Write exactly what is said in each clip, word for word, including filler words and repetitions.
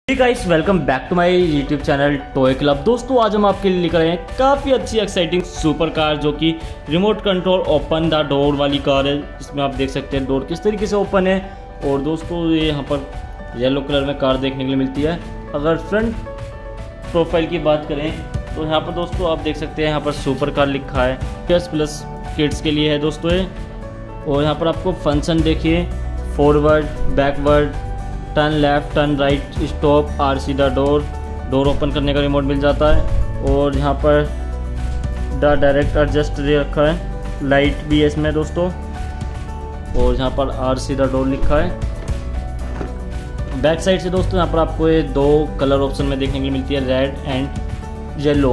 Guys, welcome back to my YouTube channel toy club. दोस्तों, आज हम आपके लिए लेकर आए हैं काफ़ी अच्छी एक्साइटिंग सुपर कार, जो कि remote control open the door वाली कार है। इसमें आप देख सकते हैं डोर किस तरीके से ओपन है। और दोस्तों, ये यहाँ पर येलो कलर में कार देखने के लिए मिलती है। अगर फ्रंट प्रोफाइल की बात करें तो यहाँ पर दोस्तों आप देख सकते हैं, यहाँ पर सुपर कार लिखा है। प्लस प्लस किड्स के लिए है दोस्तों ये। और यहाँ पर आपको फंक्शन देखिए, forward, backward, turn left, turn right, stop, or सीधा डोर, डोर ओपन करने का रिमोट मिल जाता है। और यहाँ पर द डायरेक्ट एडजस्ट दे रखा है, लाइट भी है इसमें दोस्तों। और यहाँ पर आर सीधा डोर लिखा है। बैक साइड से दोस्तों यहाँ पर आपको ये दो कलर ऑप्शन में देखने के लिए मिलती है, रेड एंड येलो।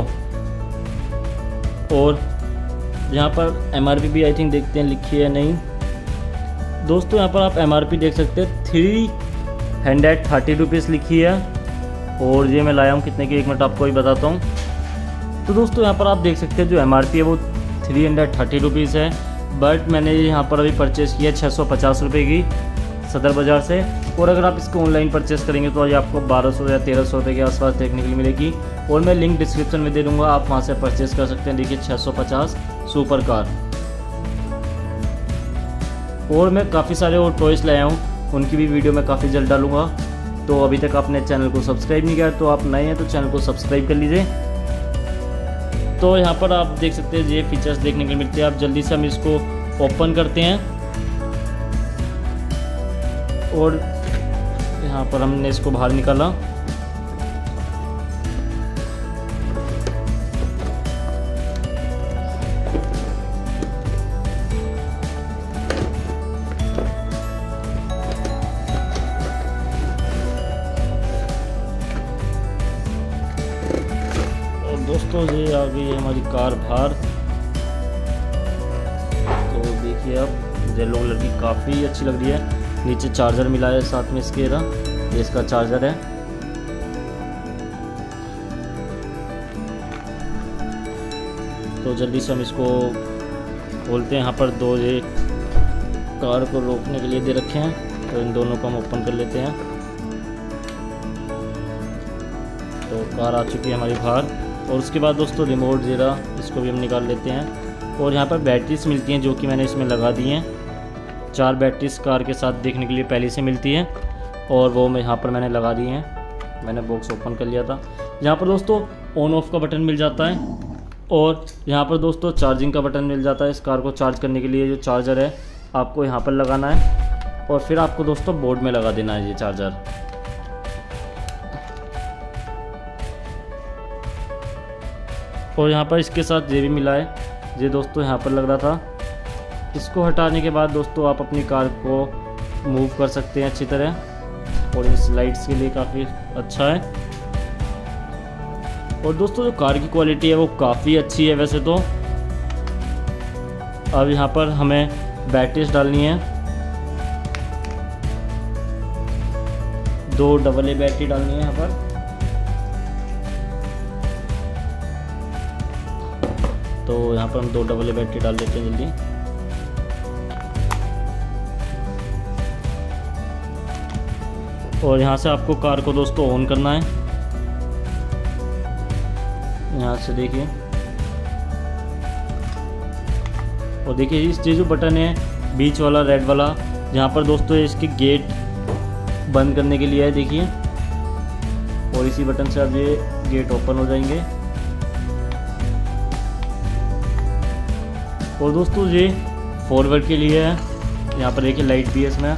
और यहाँ पर एम आर पी भी आई थिंक देखते हैं लिखी है नहीं दोस्तों। यहाँ पर आप एम आर पी देख सकते हैं, थ्री हंड्रेड थर्टी रुपीज़ लिखी है। और ये मैं लाया हूँ कितने की, एक मिनट आपको ही बताता हूँ। तो दोस्तों यहाँ पर आप देख सकते हैं जो एम आर पी है वो थ्री हंड्रेड थर्टी रुपीज़ है, बट मैंने यहाँ पर अभी परचेज़ किया छः सौ पचास रुपये की सदर बाज़ार से। और अगर आप इसको ऑनलाइन परचेज़ करेंगे तो ये आपको बारह सौ या तेरह सौ रुपये के आसपास देखने के लिए मिलेगी। और मैं लिंक डिस्क्रिप्शन में दे दूँगा, आप वहाँ से परचेज़ कर सकते हैं। देखिए छः सौ पचास सुपर कार। और मैं काफ़ी सारे और टॉयज़ लाया हूँ, उनकी भी वीडियो मैं काफ़ी जल्द डालूंगा। तो अभी तक आपने चैनल को सब्सक्राइब नहीं किया तो आप नए हैं तो चैनल को सब्सक्राइब कर लीजिए। तो यहाँ पर आप देख सकते हैं ये फीचर्स देखने के लिए मिलते हैं। आप जल्दी से हम इसको ओपन करते हैं। और यहाँ पर हमने इसको बाहर निकाला। दोस्तों, ये आ गई है हमारी कार बाहर। तो देखिए आप, येलो कलर की काफ़ी अच्छी लग रही है। नीचे चार्जर मिला है साथ में इसके, ना ये इसका चार्जर है। तो जल्दी से हम इसको खोलते हैं। यहाँ पर दो ये कार को रोकने के लिए दे रखे हैं, तो इन दोनों को हम ओपन कर लेते हैं। तो कार आ चुकी है हमारी बाहर। और उसके बाद दोस्तों रिमोट ज़रा इसको भी हम निकाल लेते हैं। और यहाँ पर बैटरीज मिलती हैं, जो कि मैंने इसमें लगा दी हैं। चार बैटरीज कार के साथ देखने के लिए पहले से मिलती है, और वो मैं यहाँ पर मैंने लगा दी हैं। मैंने बॉक्स ओपन कर लिया था। यहाँ पर दोस्तों ऑन ऑफ का बटन मिल जाता है। और यहाँ पर दोस्तों चार्जिंग का बटन मिल जाता है। इस कार को चार्ज करने के लिए जो चार्जर है आपको यहाँ पर लगाना है, और फिर आपको दोस्तों बोर्ड में लगा देना है ये चार्जर। और यहाँ पर इसके साथ ये भी मिला है, ये दोस्तों यहाँ पर लग रहा था। इसको हटाने के बाद दोस्तों आप अपनी कार को मूव कर सकते हैं अच्छी तरह। और इस लाइट्स के लिए काफ़ी अच्छा है। और दोस्तों जो कार की क्वालिटी है वो काफ़ी अच्छी है वैसे तो। अब यहाँ पर हमें बैटरीज डालनी है, दो डबल ए बैटरी डालनी है यहाँ पर। तो यहाँ पर हम दो डबल ए बैटरी डाल देते हैं जल्दी। और यहाँ से आपको कार को दोस्तों ऑन करना है। यहाँ से देखिए, और देखिए इस ये जो बटन है बीच वाला रेड वाला, यहाँ पर दोस्तों इसकी गेट बंद करने के लिए है, देखिए। और इसी बटन से अब ये गेट ओपन हो जाएंगे। और दोस्तों ये फॉरवर्ड के लिए है। यहाँ पर देखिए लाइट भी है इसमें,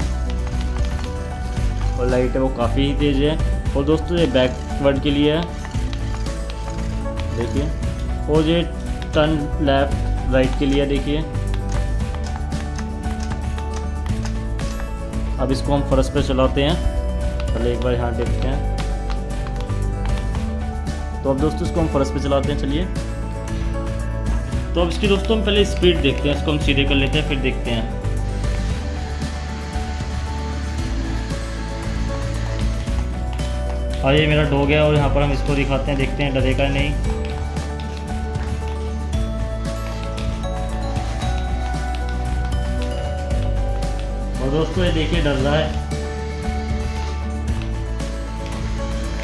और लाइट है वो काफ़ी तेज़ है। और दोस्तों ये बैकवर्ड के लिए है, देखिए। और ये टर्न लेफ्ट राइट के लिए है, देखिए। अब इसको हम फर्स्ट पे चलाते हैं, पहले एक बार यहाँ देखते हैं। तो अब दोस्तों इसको हम फर्स्ट पे चलाते हैं, चलिए। तो अब इसकी दोस्तों हम पहले स्पीड देखते हैं। इसको हम सीधे कर लेते हैं, फिर देखते हैं। हाँ, ये मेरा डॉग है, और यहाँ पर हम इसको दिखाते हैं, देखते हैं डरेगा नहीं। और दोस्तों ये देखिए डर रहा है।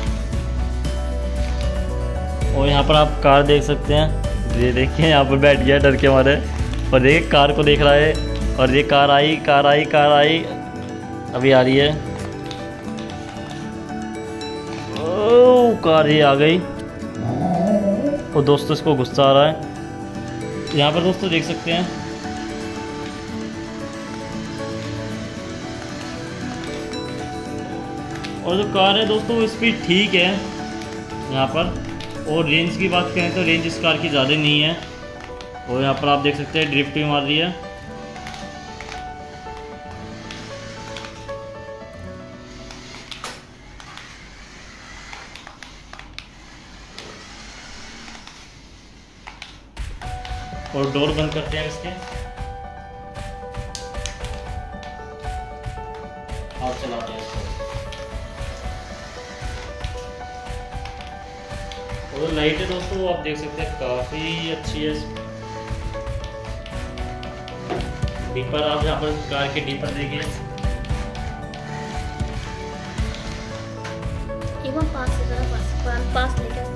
और यहाँ पर आप कार देख सकते हैं, ये देखिए यहाँ पर बैठ गया डर के मारे, और देखिए कार को देख रहा है। और ये कार आई कार आई कार आई अभी आ रही है। ओह कार ये आ गई। और दोस्तों इसको गुस्सा आ रहा है। यहाँ पर दोस्तों देख सकते हैं और जो कार है दोस्तों वो स्पीड ठीक है यहाँ पर। और रेंज की बात करें तो रेंज इस कार की ज़्यादा नहीं है। और यहाँ पर आप देख सकते हैं ड्रिफ्ट भी मार रही है। और डोर बंद करते हैं इसके और चलाते हैं इसको। और लाइट है दोस्तों आप देख सकते हैं काफ़ी अच्छी है। डीपर आप यहाँ पर कार के डीपर देखिए। एक बार पास से जरा पास पास लेकर